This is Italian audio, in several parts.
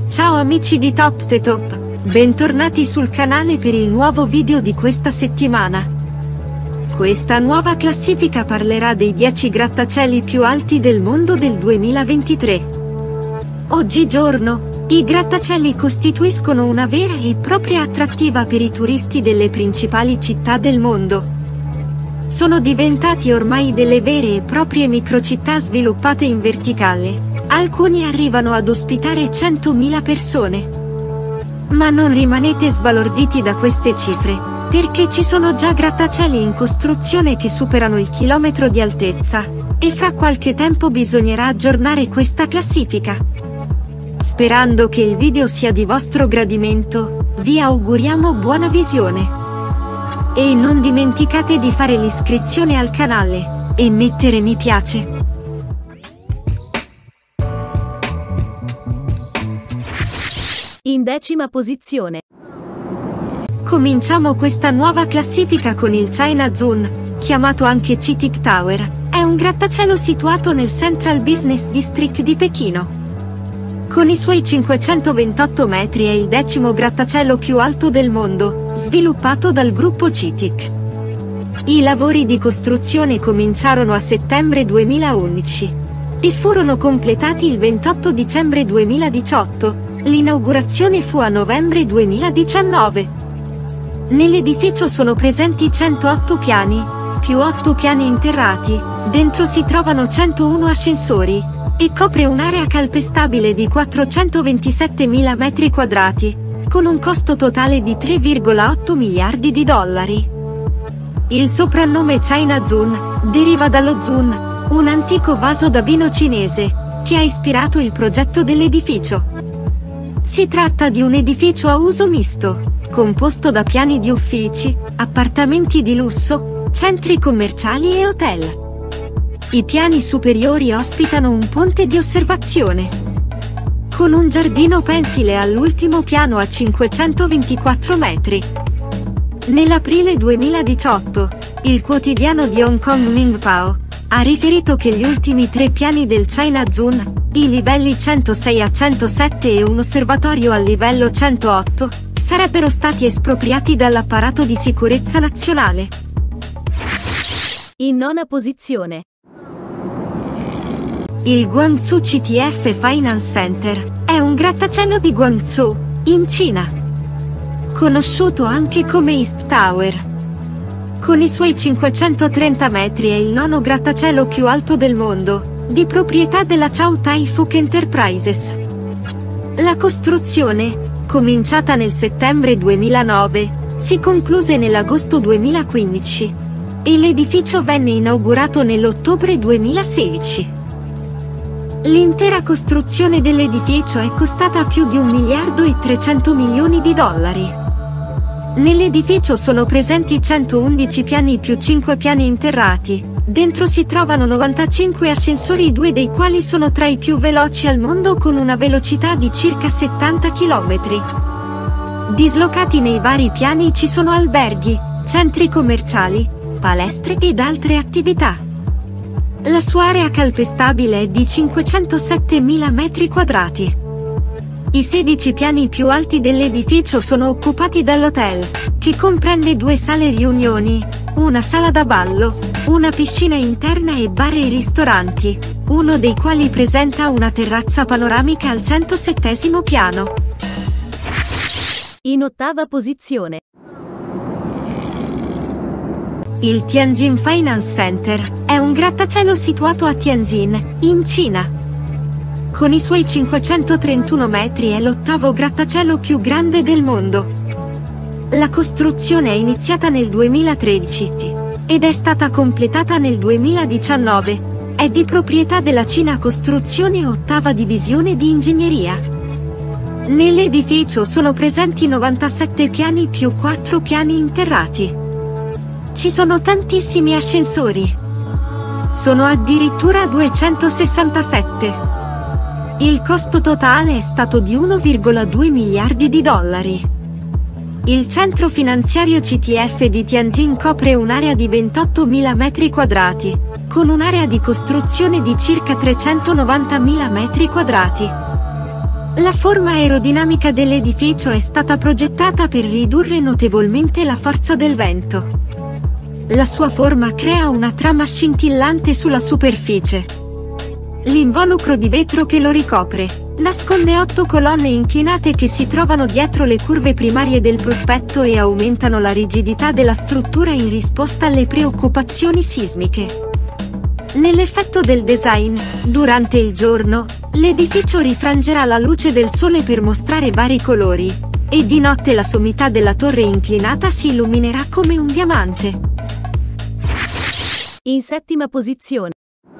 Ciao amici di Top The Top, bentornati sul canale per il nuovo video di questa settimana. Questa nuova classifica parlerà dei 10 grattacieli più alti del mondo del 2023. Oggigiorno, i grattacieli costituiscono una vera e propria attrattiva per i turisti delle principali città del mondo. Sono diventati ormai delle vere e proprie microcittà sviluppate in verticale. Alcuni arrivano ad ospitare 100.000 persone. Ma non rimanete sbalorditi da queste cifre, perché ci sono già grattacieli in costruzione che superano il chilometro di altezza, e fra qualche tempo bisognerà aggiornare questa classifica. Sperando che il video sia di vostro gradimento, vi auguriamo buona visione. E non dimenticate di fare l'iscrizione al canale, e mettere mi piace. In 10ª posizione. Cominciamo questa nuova classifica con il China Zun, chiamato anche CITIC Tower. È un grattacielo situato nel Central Business District di Pechino. Con i suoi 528 metri è il 10° grattacielo più alto del mondo, sviluppato dal gruppo CITIC. I lavori di costruzione cominciarono a settembre 2011 e furono completati il 28 dicembre 2018. L'inaugurazione fu a novembre 2019. Nell'edificio sono presenti 108 piani, più 8 piani interrati, dentro si trovano 101 ascensori, e copre un'area calpestabile di 427.000 metri quadrati, con un costo totale di 3,8 miliardi di dollari. Il soprannome China Zun deriva dallo zun, un antico vaso da vino cinese, che ha ispirato il progetto dell'edificio. Si tratta di un edificio a uso misto, composto da piani di uffici, appartamenti di lusso, centri commerciali e hotel. I piani superiori ospitano un ponte di osservazione, con un giardino pensile all'ultimo piano a 524 metri. Nell'aprile 2018, il quotidiano di Hong Kong Mingpao ha riferito che gli ultimi 3 piani del China Zun, i livelli 106 a 107 e un osservatorio al livello 108, sarebbero stati espropriati dall'apparato di sicurezza nazionale. In 9ª posizione. Il Guangzhou CTF Finance Center è un grattacielo di Guangzhou, in Cina, conosciuto anche come East Tower. Con i suoi 530 metri è il 9° grattacielo più alto del mondo, di proprietà della Chow Tai Fook Enterprises. La costruzione, cominciata nel settembre 2009, si concluse nell'agosto 2015, e l'edificio venne inaugurato nell'ottobre 2016. L'intera costruzione dell'edificio è costata più di 1,3 miliardi di dollari. Nell'edificio sono presenti 111 piani più 5 piani interrati, dentro si trovano 95 ascensori, 2 dei quali sono tra i più veloci al mondo con una velocità di circa 70 km. Dislocati nei vari piani ci sono alberghi, centri commerciali, palestre ed altre attività. La sua area calpestabile è di 507.000 metri quadrati. I 16 piani più alti dell'edificio sono occupati dall'hotel, che comprende 2 sale riunioni, una sala da ballo, una piscina interna e bar e ristoranti, uno dei quali presenta una terrazza panoramica al 107° piano. In 8ª posizione. Il Tianjin Finance Center è un grattacielo situato a Tianjin, in Cina. Con i suoi 531 metri è l'8° grattacielo più grande del mondo. La costruzione è iniziata nel 2013 ed è stata completata nel 2019. È di proprietà della Cina Costruzione 8ª divisione di ingegneria. Nell'edificio sono presenti 97 piani più 4 piani interrati. Ci sono tantissimi ascensori. Sono addirittura 267. Il costo totale è stato di 1,2 miliardi di dollari. Il centro finanziario CTF di Tianjin copre un'area di 28.000 metri quadrati, con un'area di costruzione di circa 390.000 metri quadrati. La forma aerodinamica dell'edificio è stata progettata per ridurre notevolmente la forza del vento. La sua forma crea una trama scintillante sulla superficie. L'involucro di vetro che lo ricopre nasconde 8 colonne inclinate che si trovano dietro le curve primarie del prospetto e aumentano la rigidità della struttura in risposta alle preoccupazioni sismiche. Nell'effetto del design, durante il giorno, l'edificio rifrangerà la luce del sole per mostrare vari colori, e di notte la sommità della torre inclinata si illuminerà come un diamante. In settima posizione.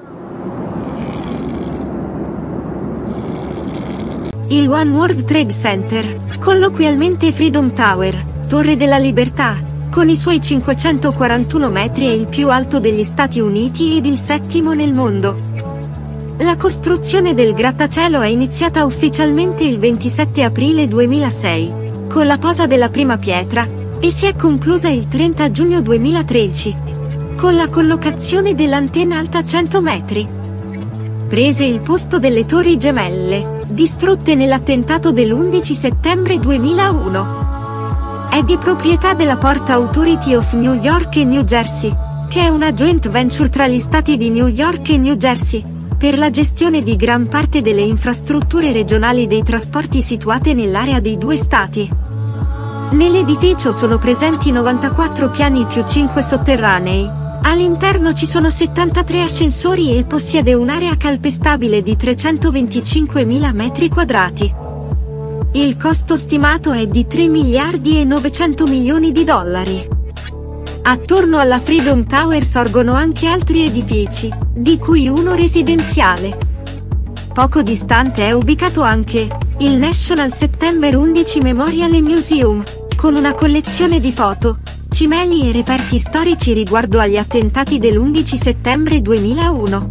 Il One World Trade Center, colloquialmente Freedom Tower, Torre della Libertà, con i suoi 541 metri è il più alto degli Stati Uniti ed il 7° nel mondo. La costruzione del grattacielo è iniziata ufficialmente il 27 aprile 2006, con la posa della prima pietra, e si è conclusa il 30 giugno 2013, con la collocazione dell'antenna alta 100 metri. Prese il posto delle Torri Gemelle, distrutte nell'attentato dell'11 settembre 2001. È di proprietà della Port Authority of New York e New Jersey, che è una joint venture tra gli stati di New York e New Jersey, per la gestione di gran parte delle infrastrutture regionali dei trasporti situate nell'area dei due stati. Nell'edificio sono presenti 94 piani più 5 sotterranei. All'interno ci sono 73 ascensori e possiede un'area calpestabile di 325.000 metri quadrati. Il costo stimato è di 3 miliardi e 900 milioni di dollari. Attorno alla Freedom Tower sorgono anche altri edifici, di cui uno residenziale. Poco distante è ubicato anche il National September 11 Memorial and Museum, con una collezione di foto, cimeli e reperti storici riguardo agli attentati dell'11 settembre 2001.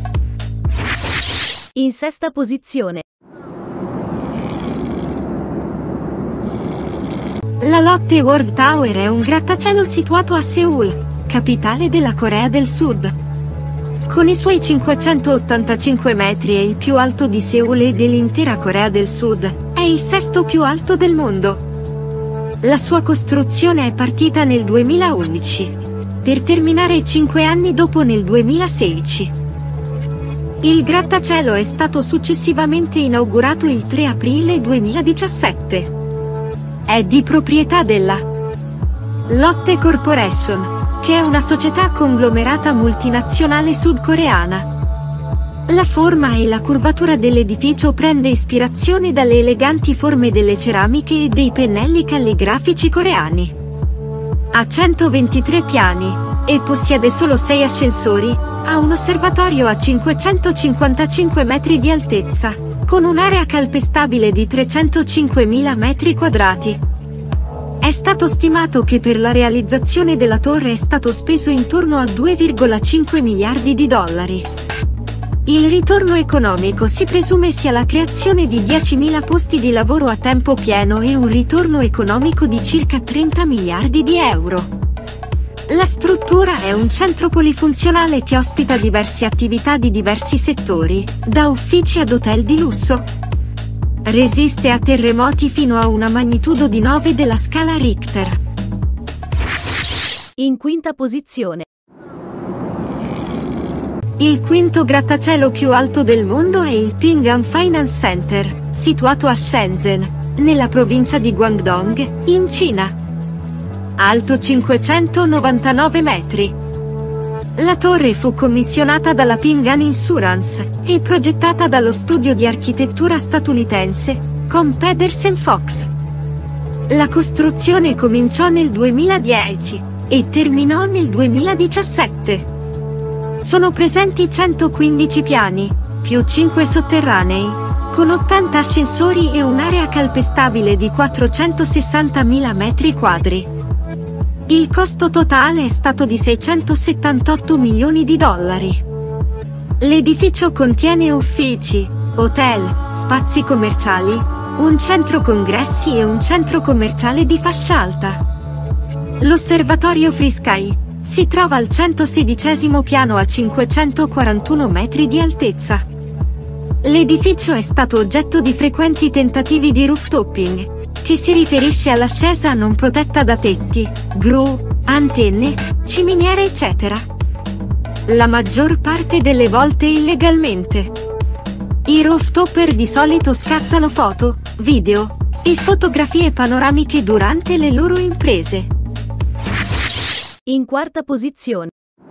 In sesta posizione. La Lotte World Tower è un grattacielo situato a Seoul, capitale della Corea del Sud. Con i suoi 585 metri è il più alto di Seoul e dell'intera Corea del Sud, è il 6° più alto del mondo. La sua costruzione è partita nel 2011, per terminare 5 anni dopo nel 2016. Il grattacielo è stato successivamente inaugurato il 3 aprile 2017. È di proprietà della Lotte Corporation, che è una società conglomerata multinazionale sudcoreana. La forma e la curvatura dell'edificio prende ispirazione dalle eleganti forme delle ceramiche e dei pennelli calligrafici coreani. Ha 123 piani, e possiede solo 6 ascensori, ha un osservatorio a 555 metri di altezza, con un'area calpestabile di 305.000 metri quadrati. È stato stimato che per la realizzazione della torre è stato speso intorno a 2,5 miliardi di dollari. Il ritorno economico si presume sia la creazione di 10.000 posti di lavoro a tempo pieno e un ritorno economico di circa 30 miliardi di euro. La struttura è un centro polifunzionale che ospita diverse attività di diversi settori, da uffici ad hotel di lusso. Resiste a terremoti fino a una magnitudo di 9 della scala Richter. In quinta posizione. Il quinto grattacielo più alto del mondo è il Ping An Finance Center, situato a Shenzhen, nella provincia di Guangdong, in Cina. Alto 599 metri. La torre fu commissionata dalla Ping An Insurance e progettata dallo studio di architettura statunitense, con Pedersen Fox. La costruzione cominciò nel 2010 e terminò nel 2017. Sono presenti 115 piani, più 5 sotterranei, con 80 ascensori e un'area calpestabile di 460.000 metri quadri. Il costo totale è stato di 678 milioni di dollari. L'edificio contiene uffici, hotel, spazi commerciali, un centro congressi e un centro commerciale di fascia alta. L'osservatorio Free Sky si trova al 116° piano a 541 metri di altezza. L'edificio è stato oggetto di frequenti tentativi di rooftopping, che si riferisce all'ascesa non protetta da tetti, gru, antenne, ciminiere eccetera. La maggior parte delle volte illegalmente. I rooftopper di solito scattano foto, video e fotografie panoramiche durante le loro imprese. In quarta posizione.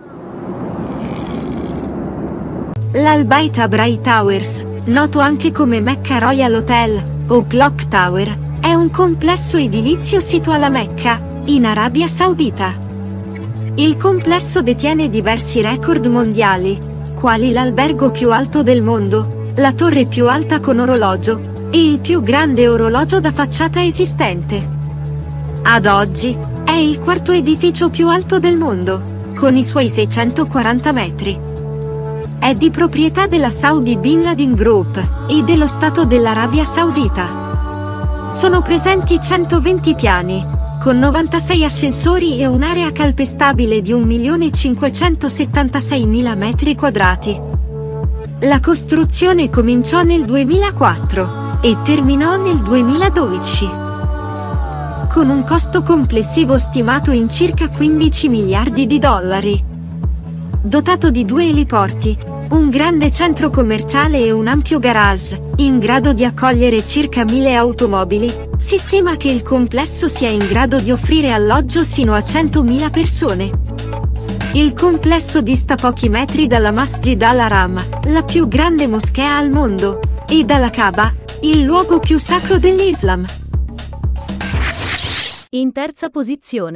L'Al Bayt Abrai Towers, noto anche come Mecca Royal Hotel o Clock Tower, è un complesso edilizio situato alla Mecca, in Arabia Saudita. Il complesso detiene diversi record mondiali, quali l'albergo più alto del mondo, la torre più alta con orologio e il più grande orologio da facciata esistente. Ad oggi, è il quarto edificio più alto del mondo, con i suoi 640 metri. È di proprietà della Saudi Bin Laden Group e dello Stato dell'Arabia Saudita. Sono presenti 120 piani, con 96 ascensori e un'area calpestabile di 1.576.000 metri quadrati. La costruzione cominciò nel 2004 e terminò nel 2012. Con un costo complessivo stimato in circa 15 miliardi di dollari. Dotato di 2 eliporti, un grande centro commerciale e un ampio garage, in grado di accogliere circa 1.000 automobili, si stima che il complesso sia in grado di offrire alloggio sino a 100.000 persone. Il complesso dista pochi metri dalla Masjid al-Haram, la più grande moschea al mondo, e dalla Kaaba, il luogo più sacro dell'Islam. In terza posizione.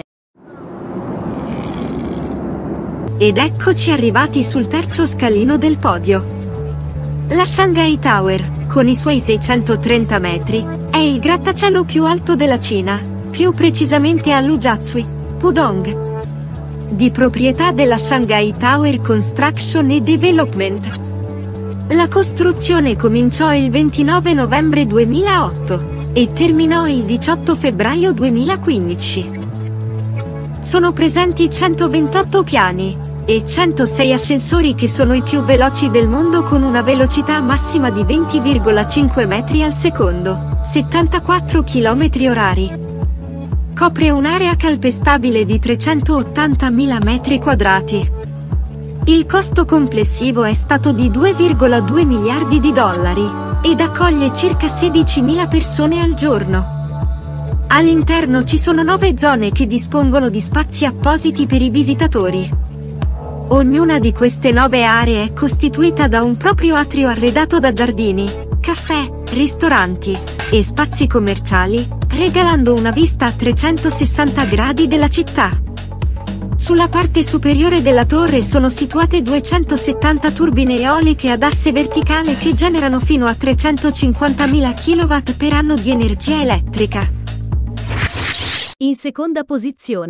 Ed eccoci arrivati sul terzo scalino del podio. La Shanghai Tower, con i suoi 630 metri, è il grattacielo più alto della Cina, più precisamente a Lujiazui, Pudong. Di proprietà della Shanghai Tower Construction and Development. La costruzione cominciò il 29 novembre 2008 e terminò il 18 febbraio 2015. Sono presenti 128 piani e 106 ascensori che sono i più veloci del mondo con una velocità massima di 20,5 metri al secondo, 74 km orari. Copre un'area calpestabile di 380.000 metri quadrati. Il costo complessivo è stato di 2,2 miliardi di dollari ed accoglie circa 16.000 persone al giorno. All'interno ci sono 9 zone che dispongono di spazi appositi per i visitatori. Ognuna di queste 9 aree è costituita da un proprio atrio arredato da giardini, caffè, ristoranti e spazi commerciali, regalando una vista a 360 gradi della città. Sulla parte superiore della torre sono situate 270 turbine eoliche ad asse verticale che generano fino a 350.000 kW per anno di energia elettrica. In seconda posizione.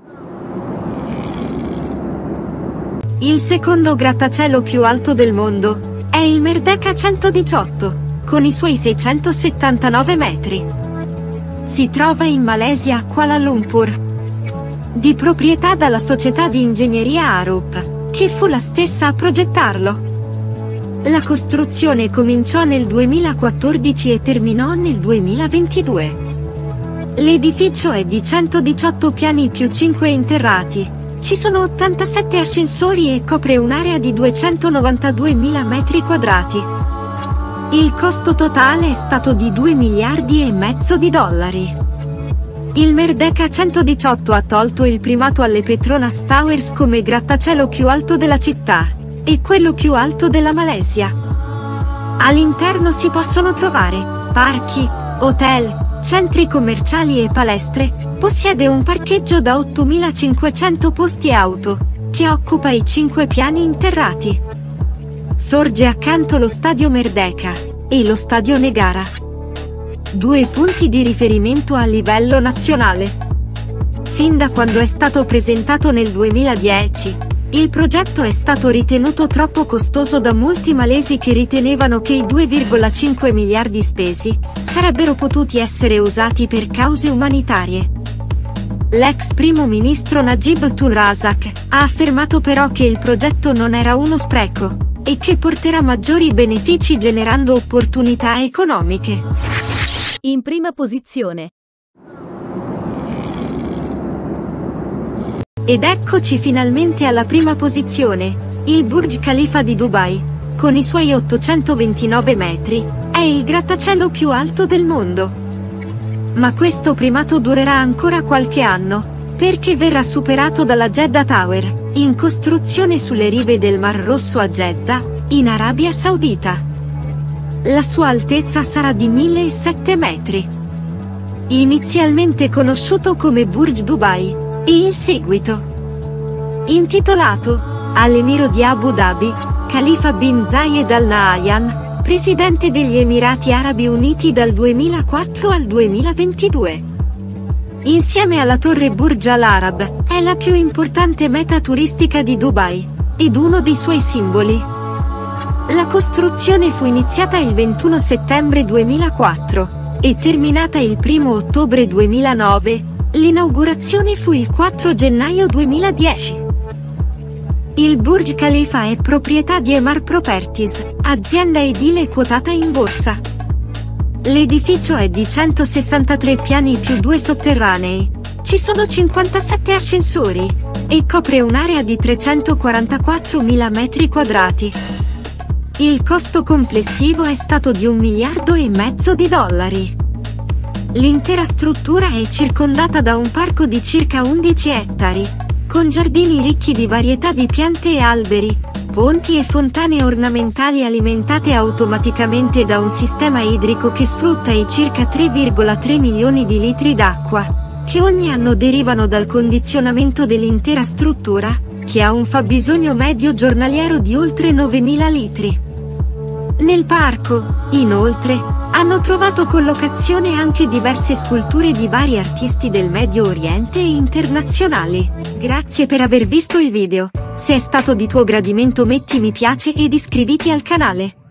Il secondo grattacielo più alto del mondo è il Merdeka 118, con i suoi 679 metri. Si trova in Malesia a Kuala Lumpur. Di proprietà dalla società di ingegneria Arup, che fu la stessa a progettarlo. La costruzione cominciò nel 2014 e terminò nel 2022. L'edificio è di 118 piani più 5 interrati, ci sono 87 ascensori e copre un'area di 292.000 metri quadrati. Il costo totale è stato di 2 miliardi e mezzo di dollari. Il Merdeka 118 ha tolto il primato alle Petronas Towers come grattacielo più alto della città e quello più alto della Malesia. All'interno si possono trovare parchi, hotel, centri commerciali e palestre. Possiede un parcheggio da 8.500 posti auto, che occupa i 5 piani interrati. Sorge accanto lo stadio Merdeka e lo stadio Negara. 2 punti di riferimento a livello nazionale. Fin da quando è stato presentato nel 2010, il progetto è stato ritenuto troppo costoso da molti malesi che ritenevano che i 2,5 miliardi spesi sarebbero potuti essere usati per cause umanitarie. L'ex primo ministro Najib Razak ha affermato però che il progetto non era uno spreco, e che porterà maggiori benefici generando opportunità economiche. In prima posizione. Ed eccoci finalmente alla prima posizione, il Burj Khalifa di Dubai, con i suoi 829 metri, è il grattacielo più alto del mondo. Ma questo primato durerà ancora qualche anno, perché verrà superato dalla Jeddah Tower, in costruzione sulle rive del Mar Rosso a Jeddah, in Arabia Saudita. La sua altezza sarà di 1007 metri. Inizialmente conosciuto come Burj Dubai, e in seguito intitolato all'emiro di Abu Dhabi, Khalifa bin Zayed Al Nahyan, presidente degli Emirati Arabi Uniti dal 2004 al 2022. Insieme alla torre Burj Al Arab, è la più importante meta turistica di Dubai, ed uno dei suoi simboli. La costruzione fu iniziata il 21 settembre 2004, e terminata il 1 ottobre 2009, l'inaugurazione fu il 4 gennaio 2010. Il Burj Khalifa è proprietà di Emaar Properties, azienda edile quotata in borsa. L'edificio è di 163 piani più 2 sotterranei, ci sono 57 ascensori, e copre un'area di 344.000 metri quadrati. Il costo complessivo è stato di $1,5 miliardi. L'intera struttura è circondata da un parco di circa 11 ettari, con giardini ricchi di varietà di piante e alberi, ponti e fontane ornamentali alimentate automaticamente da un sistema idrico che sfrutta i circa 3,3 milioni di litri d'acqua, che ogni anno derivano dal condizionamento dell'intera struttura, che ha un fabbisogno medio giornaliero di oltre 9.000 litri. Nel parco, inoltre, hanno trovato collocazione anche diverse sculture di vari artisti del Medio Oriente e internazionali. Grazie per aver visto il video. Se è stato di tuo gradimento metti mi piace ed iscriviti al canale.